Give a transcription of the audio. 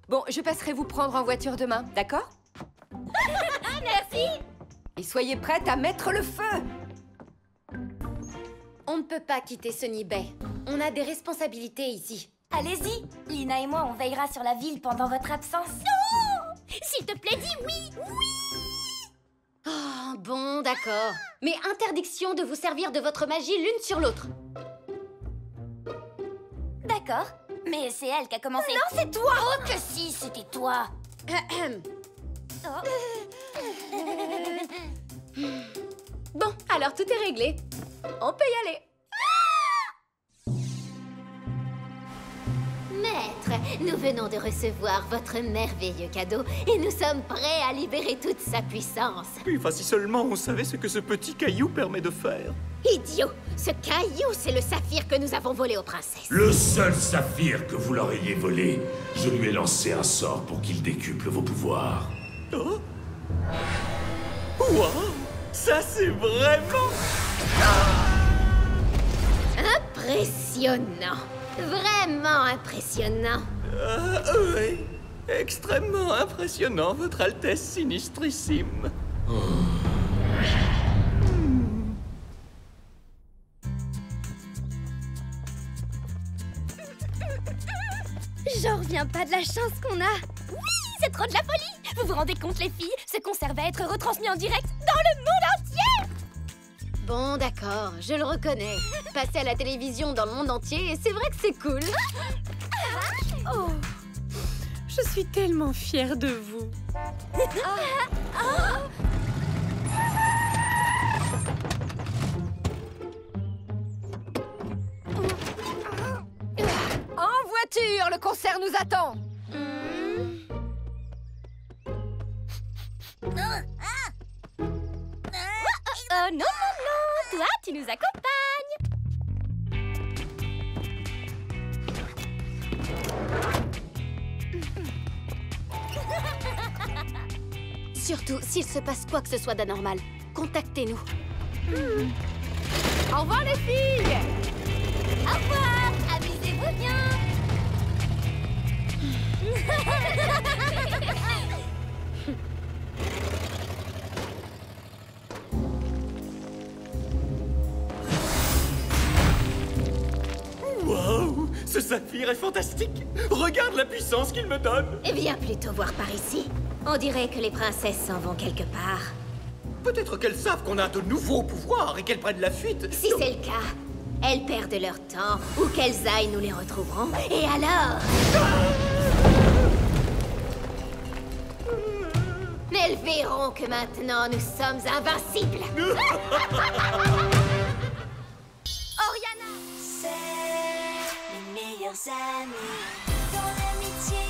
Bon, je passerai vous prendre en voiture demain, d'accord? Merci. Et soyez prête à mettre le feu! On ne peut pas quitter Sunny Bay. On a des responsabilités ici. Allez-y, Lina et moi, on veillera sur la ville pendant votre absence. Non! S'il te plaît, dis oui! Oh, bon, d'accord. Mais interdiction de vous servir de votre magie l'une sur l'autre. D'accord, mais c'est elle qui a commencé. Non, c'est toi! Oh que si, c'était toi! Bon, alors tout est réglé. On peut y aller. Maître, nous venons de recevoir votre merveilleux cadeau et nous sommes prêts à libérer toute sa puissance. Puis, enfin, si seulement on savait ce que ce petit caillou permet de faire. Idiot! Ce caillou, c'est le saphir que nous avons volé aux princesses. Le seul saphir que vous leur ayez volé, je lui ai lancé un sort pour qu'il décuple vos pouvoirs. Oh! Waouh! Ça, c'est vraiment... Impressionnant! Vraiment impressionnant! Oui, extrêmement impressionnant, Votre Altesse Sinistrissime. J'en reviens pas de la chance qu'on a. Oui, c'est trop de la folie. Vous vous rendez compte, les filles? Ce concert va être retransmis en direct dans le monde entier. Bon, d'accord, je le reconnais. Passer à la télévision dans le monde entier, c'est vrai que c'est cool. Oh, je suis tellement fière de vous. En voiture, le concert nous attend. Oh non, non, non. Toi, tu nous accompagnes. Surtout, s'il se passe quoi que ce soit d'anormal, contactez-nous. Au revoir les filles. Au revoir. Amusez-vous bien. Waouh! Ce saphir est fantastique! Regarde la puissance qu'il me donne! Eh bien, plutôt voir par ici. On dirait que les princesses s'en vont quelque part. Peut-être qu'elles savent qu'on a de nouveaux pouvoirs et qu'elles prennent la fuite. Si c'est le cas, elles perdent leur temps, où qu'elles aillent, nous les retrouverons. Et alors? Mais elles verront que maintenant, nous sommes invincibles. Oriana. C'est les meilleures années dans l'amitié.